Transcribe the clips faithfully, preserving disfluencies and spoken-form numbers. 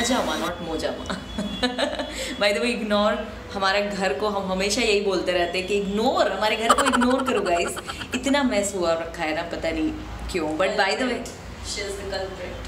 मजामा not मोजामा। By the way ignore हमारे घर को हम हमेशा यही बोलते रहते हैं कि इग्नोर, हमारे घर को इग्नोर करो गाइस। इतना मैस हुआ रखा है ना, पता नहीं क्यों, but by the way she is the culprit.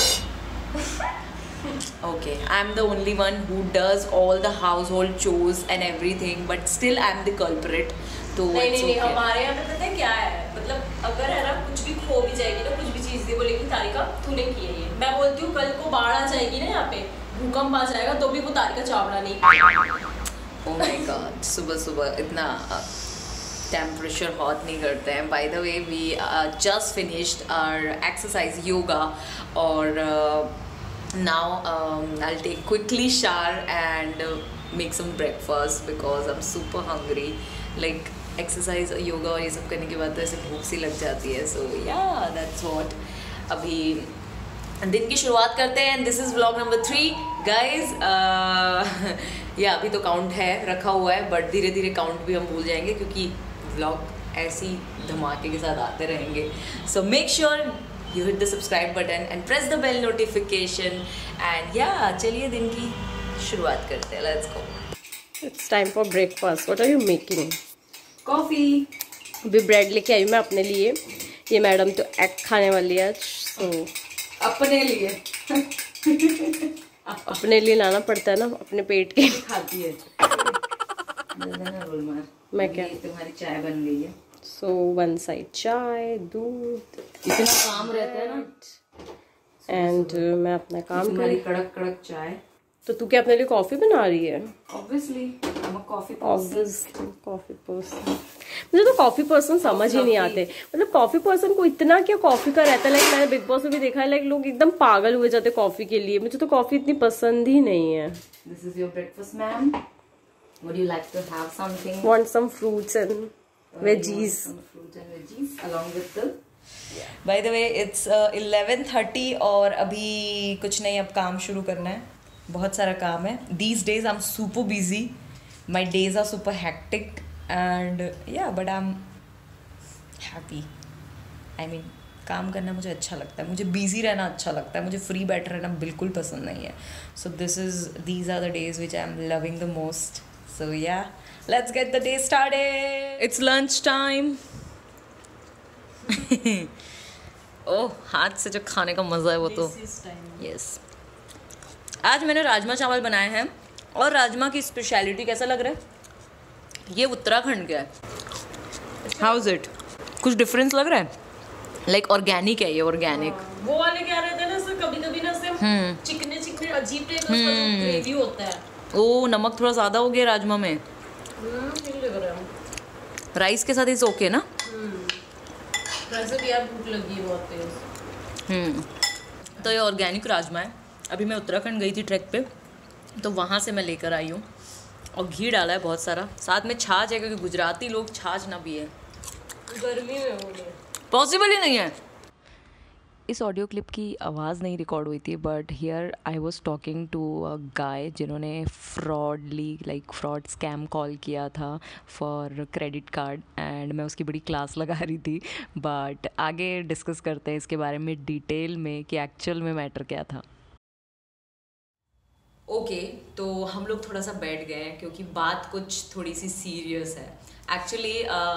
Okay, I'm the only one who does all the household chores and everything, but still I'm the culprit. तो नहीं नहीं नहीं, okay. हमारे यहाँ पे पता है क्या है, मतलब अगर है ना कुछ भी खो भी जाएगी ना, कुछ भी चीज़ दे बोलेगी तारिका तूने की है ये, मैं बोलती हूँ कल को बाढ़ आ जाएगी ना, यहाँ पे भूकंप आ जाएगा तो भी वो तारिका चावड़ा नहीं। Oh my God, सुबह सुबह इतना टेम्परेचर हॉट नहीं करते हैं। By the way we just finished our exercise yoga, और uh, now um, I'll take quickly shower and uh, make some breakfast because I'm super hungry. Like exercise, yoga और ये सब करने के बाद तो ऐसे भूख सी लग जाती है। So yeah, that's what. अभी दिन की शुरुआत करते हैं। This is vlog number three, guys. uh, yeah, अभी तो काउंट है रखा हुआ है, बट धीरे धीरे काउंट भी हम भूल जाएंगे क्योंकि vlog ऐसी धमाके के साथ आते रहेंगे। So make sure you hit the subscribe button and press the bell notification, and yeah, चलिए दिन की शुरुआत करते हैं। Let's go. It's time for breakfast. What are you making? Coffee. अभी ब्रेड लेके आई मैं अपने लिए। ये मैडम तो एग खाने वाली है आज, so अपने लिए अपने लिए लाना पड़ता है ना, अपने पेट के। खाती है। मैं क्या, तुम्हारी चाय बन गई है। सो वन साइड चाय, दूध, इतना काम रहता है ना, एंड uh, मैं अपना काम कर। कड़क कड़क चाय। तो तू क्या अपने लिए कॉफी बना रही है? Obviously, I'm a coffee person. Obviously, coffee person. मुझे तो कॉफी पर्सन समझ ही नहीं आते, मतलब कॉफी पर्सन को इतना क्या कॉफी का रहता है। लाइक मैंने बिग बॉस में भी देखा है, लाइक लोग एकदम पागल हुए जाते कॉफी के लिए। मुझे तो कॉफी इतनी पसंद ही नहीं है। This is your breakfast, ma'am. Would you like to have something? Want some fruits and veggies. Some fruits and veggies along with the. By the way, it's eleven thirty और अभी कुछ नहीं, अब काम शुरू करना है। बहुत सारा काम है। These days I'm super busy. My days are super hectic and yeah, but I'm happy. I mean, काम करना मुझे अच्छा लगता है, मुझे busy रहना अच्छा लगता है, मुझे free बैठ रहना बिल्कुल पसंद नहीं है। So this is these are the days which I'm loving the most. So yeah, let's get the day started. It's lunch time. ओह, हाथ से जो खाने का मज़ा है वो तो यस। आज मैंने राजमा चावल बनाए हैं, और राजमा की स्पेशलिटी कैसा लग रहा है? ये उत्तराखंड का है। How is it? कुछ डिफरेंस लग रहा है? लाइक ऑर्गेनिक है ये, ऑर्गेनिक। वो वाले क्या रहते हैं ना सर, कभी कभी ना से चिकने चिकने अजीब टाइप का ग्रेवी होता है। ओह, नमक थोड़ा ज़्यादा हो गया राजमा में। राइस के साथ इज ओके ना? वैसे भी यार भूख लगी है बहुत तेज। हम्म तो ये ऑर्गेनिक राजमा है। अभी मैं उत्तराखंड गई थी ट्रैक पे, तो वहाँ से मैं लेकर आई हूँ, और घी डाला है बहुत सारा, साथ में छाछ है क्योंकि गुजराती लोग छाछ ना पिए। गर्मी में वो पॉसिबल ही नहीं है। इस ऑडियो क्लिप की आवाज़ नहीं रिकॉर्ड हुई थी, but here I was talking to a guy जिन्होंने fraudly like fraud scam call किया था फॉर क्रेडिट कार्ड, एंड मैं उसकी बड़ी क्लास लगा रही थी। बट आगे डिस्कस करते हैं इसके बारे में डिटेल में कि एक्चुअल में मैटर क्या था। ओके okay, तो हम लोग थोड़ा सा बैठ गए हैं क्योंकि बात कुछ थोड़ी सी सीरियस है। एक्चुअली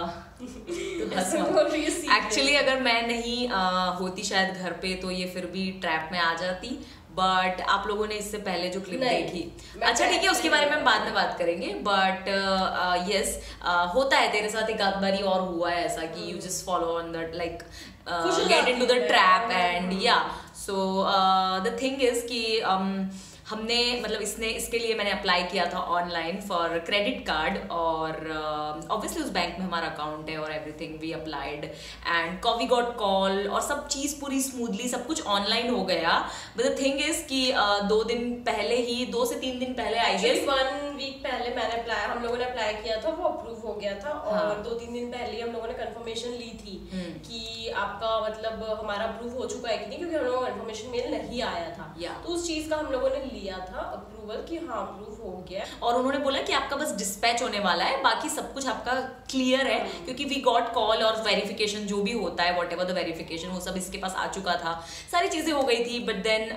एक्चुअली अगर मैं नहीं uh, होती शायद घर पे, तो ये फिर भी ट्रैप में आ जाती, बट आप लोगों ने इससे पहले जो क्लिप देखी, अच्छा ठीक है, उसके बारे में हम बाद में बात करेंगे। बट यस, होता है तेरे साथ एक आध बारी और हुआ है ऐसा कि you just follow on that like get into the trap, and या सो द थिंग इज कि um, हमने मतलब इसने इसके लिए मैंने अप्लाई किया था ऑनलाइन फॉर क्रेडिट कार्ड, और ऑब्वियसली uh, उस बैंक में हमारा अकाउंट है और everything we applied, and we got call और सब चीज़ पूरी स्मूथली सब कुछ ऑनलाइन हो गया। बट द थिंग इज कि uh, दो दिन पहले ही, दो से तीन दिन पहले आई गेस वन वीक पहले मैंने अप्लाई हम लोगों ने अप्लाई किया था, वो अप्रूव हो गया था, और हाँ. दो तीन दिन पहले हम लोगों ने कंफर्मेशन ली थी कि आपका मतलब हमारा अप्रूव हो चुका है कि नहीं, क्योंकि हम लोगों को कंफर्मेशन मेल नहीं आया था, तो उस चीज़ का हम लोगों ने लिया था अप्रूवल अप्रूवल कि हाँ अप्रूव हो गया, और उन्होंने बोला कि आपका बस डिस्पैच होने वाला है, बाकी सब कुछ आपका क्लियर है, क्योंकि वी गॉट कॉल और वेरिफिकेशन जो भी होता है, वॉट एवर द वेरिफिकेशन, वो सब इसके पास आ चुका था, सारी चीजें हो गई थी. बट देन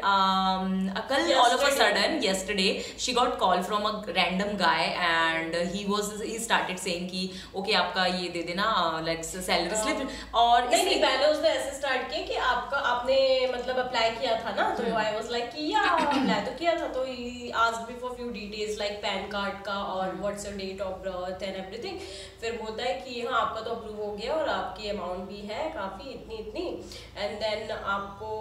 कल all of a sudden yesterday she got call from a random guy and he was he started saying कि ओके आपका ये दे देना लाइक सैलरी स्लिप. और नहीं नहीं पहले उसने ऐसे स्टार्ट किया कि आपका आपने मतलब अप्लाई किया था ना, तो आई वाज लाइक कि या अप्लाई तो किया था, तो he asked me for few details like PAN card का और what's your date of birth and everything. फिर बोलता है कि हाँ आपका तो अप्रूव हो गया और आपकी अमाउंट भी है काफी इतनी इतनी, एंड देन आपको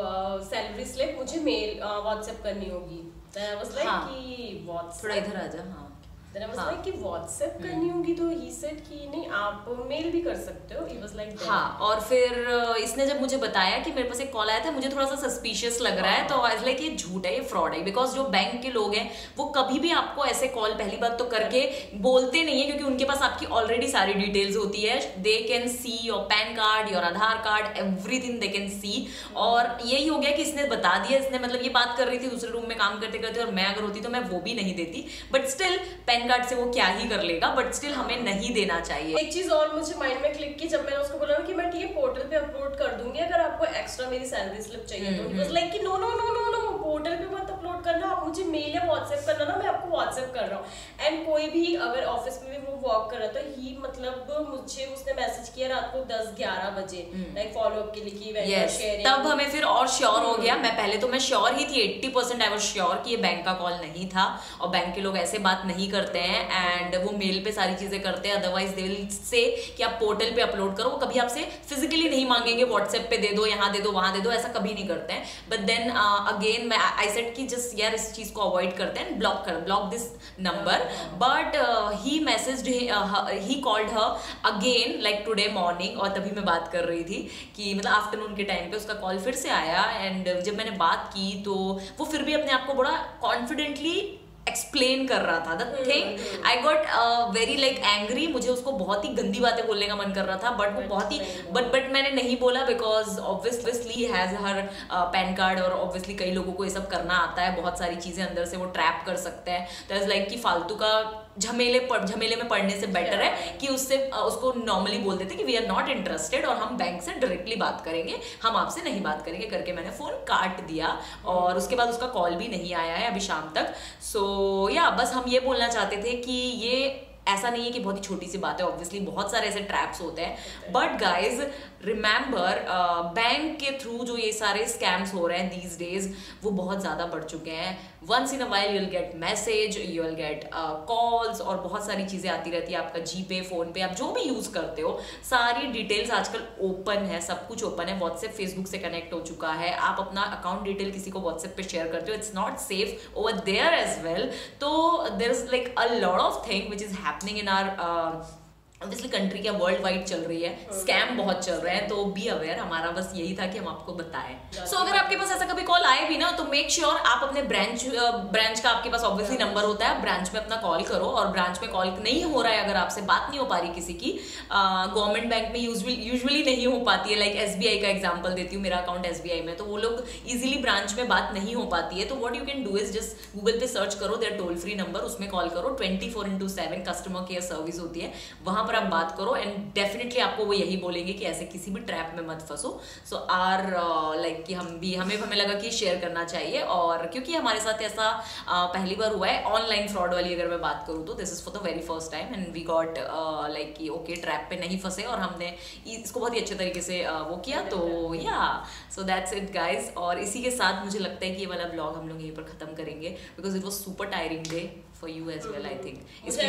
सैलरी uh, स्लिप मुझे मेल व्हाट्सएप करनी होगी. देन आई वाज लाइक कि व्हाट्सएप, थोड़ा इधर आ जा. हाँ Then I was like कि व्हाट्सएप करनी होगी, तो he said कि नहीं आप मेल भी कर सकते हो. He was like that. हाँ, और फिर इसने जब मुझे बताया कि मेरे पास एक कॉल आया था, मुझे थोड़ा सा सस्पिशियस लग रहा है, तो आई वाज लाइक ये झूठ है, ये फ्रॉड है, बिकॉज जो बैंक के लोग हैं वो कभी भी आपको ऐसे कॉल पहली बात तो करके बोलते नहीं है, क्योंकि उनके पास आपकी ऑलरेडी सारी डिटेल्स होती है. They can see your PAN card, your Aadhaar card, everything they can see. और यही हो गया कि इसने बता दिया, इसने मतलब ये बात कर रही थी दूसरे रूम में काम करते करते, और मैं अगर होती तो मैं वो भी नहीं देती, बट स्टिल पैन कार्ड से वो क्या ही कर लेगा, बट स्टिल हमें नहीं देना चाहिए. एक चीज और मुझे माइंड में क्लिक की, जब मैंने उसको बोला कि मैं ठीक है पोर्टल पे अपलोड कर दूंगी अगर आपको एक्स्ट्रा मेरी सैलरी स्लिप चाहिए, तो ही वाज लाइक कि no no no no no portal पे मत अपलोड करना, आप मुझे मेल या व्हाट्सएप करना ना, मैं आपको व्हाट्सएप कर रहा हूँ. एंड कोई भी अगर ऑफिस में भी वो वर्क कर रहा था, ही मतलब मुझे उसने मैसेज किया रात को दस ग्यारह बजे लाइक फॉलो अप के लिए कि वेंडर शेयरिंग. तब हमें फिर और श्योर हो गया. मैं पहले तो मैं श्योर ही थी, eighty percent I was sure कि ये बैंक का कॉल नहीं था, और बैंक के लोग ऐसे बात नहीं करते हैं, एंड वो मेल पे सारी चीजें करते हैं. अदरवाइज दे विल से कि आप पोर्टल पे अपलोड करो, वो कभी आपसे फिजिकली नहीं मांगेंगे व्हाट्सएप पे दे दो, यहाँ दे दो, वहां दे दो, ऐसा कभी नहीं करते हैं. बट देन अगेन मैं आई सेड कि जस्ट यार इस चीज को अवॉइड करते हैं, ब्लॉक कर block this number. But he messaged he called her again like today morning, और तभी मैं बात कर रही थी कि मतलब आफ्टरनून के टाइम पे उसका कॉल फिर से आया. एंड जब मैंने बात की तो वो फिर भी अपने आप को बड़ा कॉन्फिडेंटली एक्सप्लेन कर रहा था. The thing I got very like angry, मुझे उसको बहुत ही गंदी बातें बोलने का मन कर रहा था, बट वो बहुत ही बट बट मैंने नहीं बोला, because obviously has her PAN card, और ऑब्वियसली कई लोगों को ये सब करना आता है, बहुत सारी चीजें अंदर से वो ट्रैप कर सकते हैं. तो इज लाइक कि फालतू का झमेले पड़ झमेले में पढ़ने से बेटर है कि उससे उसको नॉर्मली बोल देते कि वी आर नॉट इंटरेस्टेड, और हम बैंक से डायरेक्टली बात करेंगे, हम आपसे नहीं बात करेंगे करके मैंने फोन काट दिया. और उसके बाद उसका कॉल भी नहीं आया है अभी शाम तक. सो या बस हम ये बोलना चाहते थे कि ये ऐसा नहीं है कि बहुत ही छोटी सी बात है, ऑब्वियसली बहुत सारे ऐसे ट्रैप्स होते हैं, बट गाइज रिमेंबर बैंक के थ्रू जो ये सारे स्कैम्स हो रहे हैं दीज डेज, वो बहुत ज्यादा बढ़ चुके हैं. Once in a while you'll get message, you'll get calls, और बहुत सारी चीजें आती रहती है. आपका जीपे, फोन पे, आप जो भी यूज करते हो, सारी डिटेल्स आजकल ओपन है, सब कुछ ओपन है. व्हाट्सएप फेसबुक से कनेक्ट हो चुका है, आप अपना अकाउंट डिटेल किसी को व्हाट्सएप पे शेयर करते हो, it's not safe over there as well. तो there is like a lot of thing which is happening in our obviously country क्या वर्ल्ड वाइड चल रही है, स्कैम बहुत चल रहे हैं, तो बी अवेयर. हमारा बस यही था कि हम आपको बताएं. सो so, अगर आपके पास ऐसा कभी कॉल आए भी ना, तो मेक श्योर sure आप अपने ब्रांच ब्रांच का आपके पास ऑब्वियसली नंबर होता है, ब्रांच में अपना कॉल करो. और ब्रांच में कॉल नहीं हो रहा है, अगर आपसे बात नहीं हो पा रही किसी की, गवर्नमेंट बैंक में यूजुअली नहीं हो पाती है, लाइक एसबीआई का एग्जाम्पल देती हूँ, मेरा अकाउंट एसबीआई में, तो वो लोग इजिली ब्रांच में बात नहीं हो पाती है. तो what you can do is just Google पे सर्च करो देयर टोल फ्री नंबर, उसमें कॉल करो. Twenty four into seven customer care service होती है, वहां पर आप बात करो, एंड डेफिनेटली आपको वो यही बोलेंगे कि ऐसे किसी भी ट्रैप में मत फंसो. सो आर लाइक कि हम भी हमें हमें लगा कि शेयर करना चाहिए, और क्योंकि हमारे साथ ऐसा uh, पहली बार हुआ है ऑनलाइन फ्रॉड वाली अगर मैं बात करूँ तो, this is for the very first time, and we got like कि ओके ट्रैप पे नहीं फंसे, और हमने इसको बहुत ही अच्छे तरीके से uh, वो किया. तो या सो दैट्स इट गाइज. और इसी के साथ मुझे लगता है कि ये वाला ब्लॉग हम लोग यहीं पर खत्म करेंगे, because it was super tiring day for you as well. I think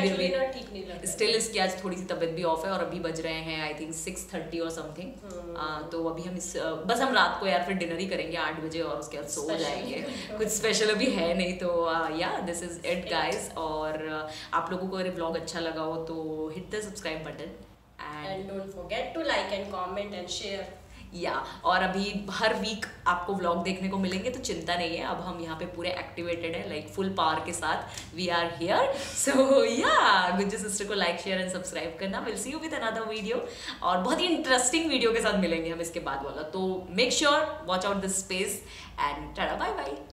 still इसकी आज थोड़ी सी तबियत भी ऑफ है, और अभी बज रहे हैं आई थिंक सिक्स थर्टी और समथिंग. तो अभी हम इस बस हम रात को यार फिर डिनर ही करेंगे आठ बजे, और उसके बाद सो जाएंगे. कुछ स्पेशल अभी है नहीं. तो yeah this is it guys. और uh, आप लोगों को अगर ब्लॉग अच्छा लगा हो तो hit the subscribe button, and don't forget to like and comment and share. Yeah और अभी हर वीक आपको व्लॉग देखने को मिलेंगे, तो चिंता नहीं है, अब हम यहाँ पे पूरे एक्टिवेटेड है, लाइक फुल पावर के साथ we are here. So yeah Gujju sister को लाइक शेयर एंड सब्सक्राइब करना. Will see you with another video, और बहुत ही इंटरेस्टिंग वीडियो के साथ मिलेंगे हम इसके बाद वाला. तो make sure watch out this space, and ta-ta bye bye.